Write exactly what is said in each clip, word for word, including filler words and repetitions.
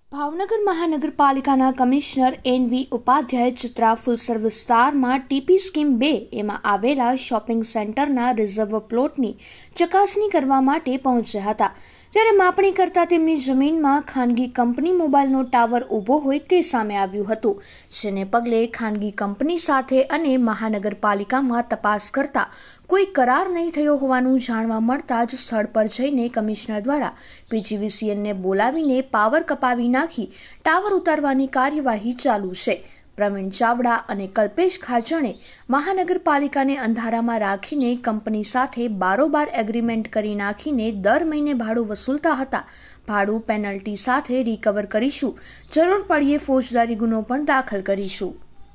ભાવનગર મહાનગરપાલિકાના commissioner N V Upadhyay Chitra Fulsar વિસ્તારમાં TP scheme બે એમાં આવેલા શોપિંગ સેન્ટરના રિઝર્વ પ્લોટની ચકાસણી કરવા માટે પહોંચ્યા હતા, ત્યારે માપણી કરતા તેમની જમીનમાં ખાનગી કંપની મોબાઈલનો ટાવર ઊભો હોય તે સામે આવ્યું હતું, જેને પગલે ખાનગી કંપની સાથે અને મહાનગરપાલિકામાં તપાસ કરતા કોઈ કરાર નહીં થયો હોવાનું જાણવા મળતા જ સ્થળ પર જઈને કમિશનર દ્વારા પીજીવીસીએલને બોલાવીને પાવર કપાવી નાખી ટાવર ઉતારવાની કાર્યવાહી ચાલુ છે। પ્રવીણ ચાવડા અને કલ્પેશ ખાચણે મહાનગરપાલિકાને અંધારામાં રાખીને કંપની સાથે બારોબાર એગ્રીમેન્ટ કરી નાખીને દર મહિને ભાડું વસૂલતા હતા। ભાડું પેનલ્ટી સાથે રિકવર કરીશું, જરૂર પડીએ ફોજદારી ગુનો પણ દાખલ કરીશું।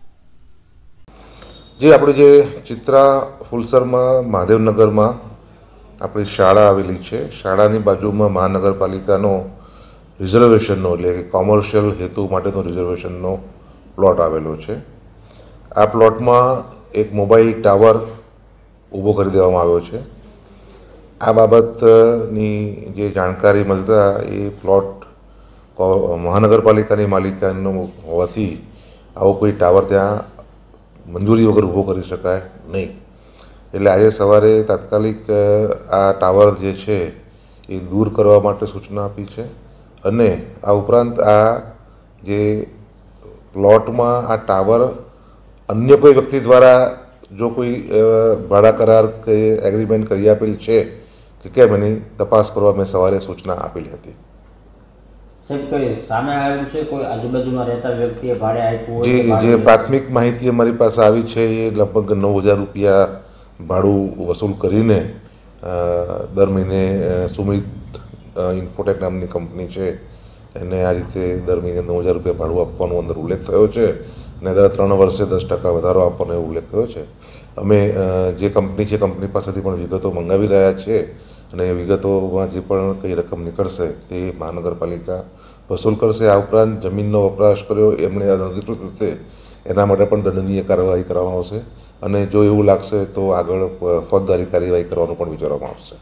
જે આપણે જે ચિત્રા ફુલસરમાં મહાદેવનગરમાં આપણી શાળા આવેલી છે, શાળાની બાજુમાં મહાનગરપાલિકાનો રિઝર્વેશનનો એટલે કે કોમર્શિયલ હેતુ માટેનો રિઝર્વેશનનો પ્લોટ આવેલો છે। આ પ્લોટમાં એક મોબાઈલ ટાવર ઊભો કરી દેવામાં આવ્યો છે। આ બાબતની જે જાણકારી મળતા એ પ્લોટ મહાનગરપાલિકાની માલિકાનો હોવાથી આવો કોઈ ટાવર ત્યાં મંજૂરી વગર ઊભો કરી શકાય નહીં, એટલે આજે સવારે તાત્કાલિક આ ટાવર જે છે એ દૂર કરવા માટે સૂચના આપી છે અને આ ઉપરાંત આ જે પ્લોટમાં આ ટાવર અન્ય કોઈ વ્યક્તિ દ્વારા જો કોઈ ભાડા કરાર કે એગ્રીમેન્ટ કરી આપેલ છે કે કેમ એની તપાસ કરવા મેં સવારે સૂચના આપેલી હતી। જે જે પ્રાથમિક માહિતી અમારી પાસે આવી છે એ લગભગ નવ હજાર રૂપિયા ભાડું વસૂલ કરીને દર મહિને સુમિત ઇન્ફોટેક નામની કંપની છે એને આ રીતે દર મહિને નવ હજાર રૂપિયા ભાડું આપવાનો અંદર ઉલ્લેખ થયો છે અને દર ત્રણ વર્ષે દસ ટકા વધારો આપવાનો ઉલ્લેખ થયો છે। અમે જે કંપની છે કંપની પાસેથી પણ વિગતો મંગાવી રહ્યા છીએ અને એ વિગતોમાં જે પણ કઈ રકમ નીકળશે તે મહાનગરપાલિકા વસૂલ કરશે। આ ઉપરાંત જમીનનો વપરાશ કર્યો એમણે અનધિકૃત રીતે એના માટે પણ દંડનીય કાર્યવાહી કરવામાં આવશે અને જો એવું લાગશે તો આગળ ફોજદારી કાર્યવાહી કરવાનું પણ વિચારવામાં આવશે।